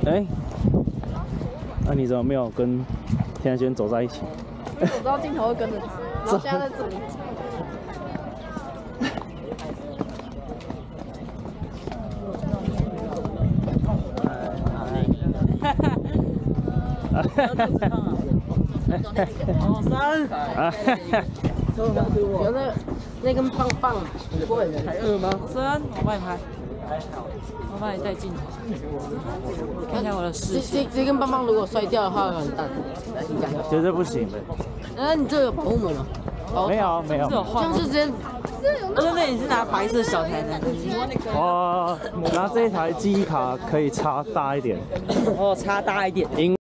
哎，那你怎么没有跟田轩走在一起？ 因为我知道镜头会跟着他，然后现在在这里。 好三。 有那根棒棒， 才2吗？三，我帮你拍，我帮你带镜头，看一下我的视线。 这根棒棒如果摔掉的话会很淡， 绝对不行的。 你这有保护膜吗？ 没有没有， 这有换吗？ 像是直接。 那你是拿白色小台的？ 哦，然后这一台记忆卡可以插大一点。 哦，插大一点。